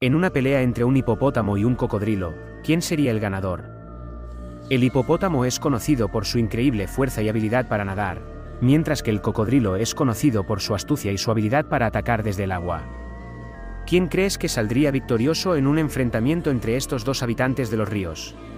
En una pelea entre un hipopótamo y un cocodrilo, ¿quién sería el ganador? El hipopótamo es conocido por su increíble fuerza y habilidad para nadar, mientras que el cocodrilo es conocido por su astucia y su habilidad para atacar desde el agua. ¿Quién crees que saldría victorioso en un enfrentamiento entre estos dos habitantes de los ríos?